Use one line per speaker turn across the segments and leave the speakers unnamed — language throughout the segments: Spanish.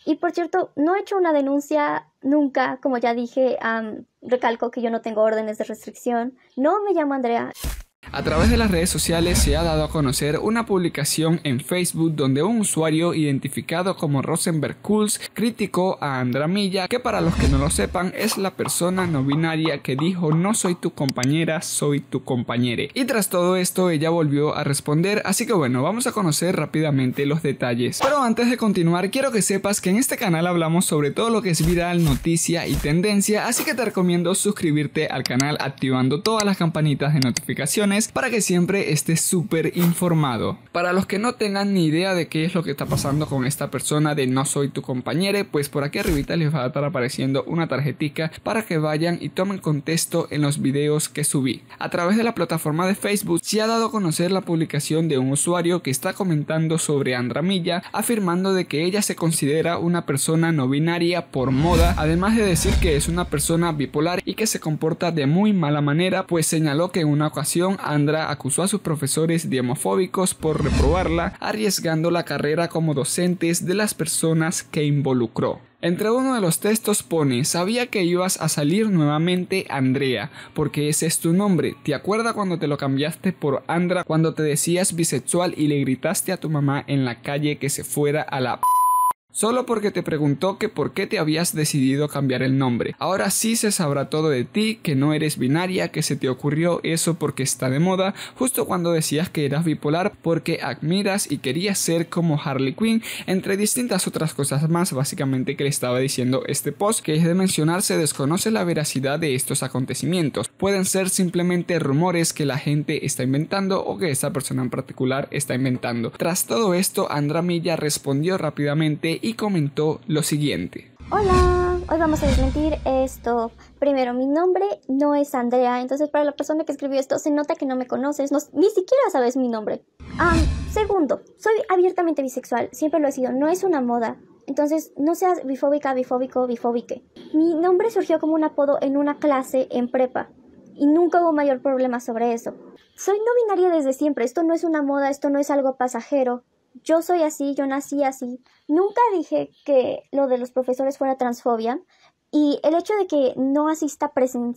Y por cierto, no he hecho una denuncia nunca, como ya dije, recalco que yo no tengo órdenes de restricción. No me llamo Andrea.
A través de las redes sociales se ha dado a conocer una publicación en Facebook donde un usuario identificado como Rosenberg Cools criticó a Andra Milla, que para los que no lo sepan es la persona no binaria que dijo no soy tu compañera, soy tu compañere. Y tras todo esto ella volvió a responder, así que bueno, vamos a conocer rápidamente los detalles. Pero antes de continuar quiero que sepas que en este canal hablamos sobre todo lo que es viral, noticia y tendencia, así que te recomiendo suscribirte al canal activando todas las campanitas de notificaciones para que siempre estés súper informado. Para los que no tengan ni idea de qué es lo que está pasando con esta persona de no soy tu compañere, pues por aquí arribita les va a estar apareciendo una tarjetica para que vayan y tomen contexto en los videos que subí. A través de la plataforma de Facebook se ha dado a conocer la publicación de un usuario que está comentando sobre Andra Milla, afirmando de que ella se considera una persona no binaria por moda, además de decir que es una persona bipolar y que se comporta de muy mala manera, pues señaló que en una ocasión Andra acusó a sus profesores de homofóbicos por reprobarla, arriesgando la carrera como docentes de las personas que involucró. Entre uno de los textos pone: sabía que ibas a salir nuevamente Andrea, porque ese es tu nombre. ¿Te acuerdas cuando te lo cambiaste por Andra, cuando te decías bisexual y le gritaste a tu mamá en la calle que se fuera a la solo porque te preguntó que por qué te habías decidido cambiar el nombre? Ahora sí se sabrá todo de ti, que no eres binaria, que se te ocurrió eso porque está de moda, justo cuando decías que eras bipolar porque admiras y querías ser como Harley Quinn, entre distintas otras cosas más, básicamente que le estaba diciendo este post, que es de mencionar se desconoce la veracidad de estos acontecimientos. Pueden ser simplemente rumores que la gente está inventando o que esta persona en particular está inventando. Tras todo esto, Andra Milla respondió rápidamente y comentó lo siguiente.
Hola, hoy vamos a desmentir esto. Primero, mi nombre no es Andrea, entonces para la persona que escribió esto se nota que no me conoces, ni siquiera sabes mi nombre. Segundo, soy abiertamente bisexual, siempre lo he sido, no es una moda. Entonces, no seas bifóbica, bifóbico, bifóbique. Mi nombre surgió como un apodo en una clase en prepa y nunca hubo mayor problema sobre eso. Soy no binaria desde siempre, esto no es una moda, esto no es algo pasajero. Yo soy así, yo nací así. Nunca dije que lo de los profesores fuera transfobia, y el hecho de que no asista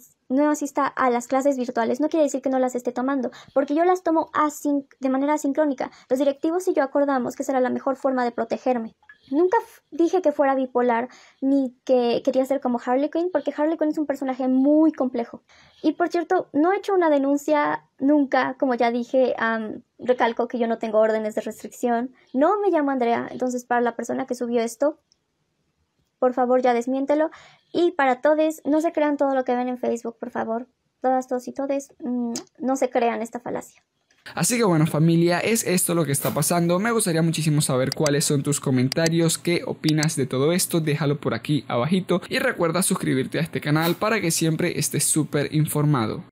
a las clases virtuales no quiere decir que no las esté tomando, porque yo las tomo de manera asincrónica. Los directivos y yo acordamos que esa era la mejor forma de protegerme. Nunca dije que fuera bipolar ni que quería ser como Harley Quinn, porque Harley Quinn es un personaje muy complejo. Y por cierto, no he hecho una denuncia nunca, como ya dije, recalco que yo no tengo órdenes de restricción. No me llamo Andrea, entonces para la persona que subió esto, por favor ya desmiéntelo. Y para todos, no se crean todo lo que ven en Facebook, por favor. Todos y todes, no se crean esta falacia.
Así que bueno familia, es esto lo que está pasando. Me gustaría muchísimo saber cuáles son tus comentarios, qué opinas de todo esto, déjalo por aquí abajito y recuerda suscribirte a este canal para que siempre estés súper informado.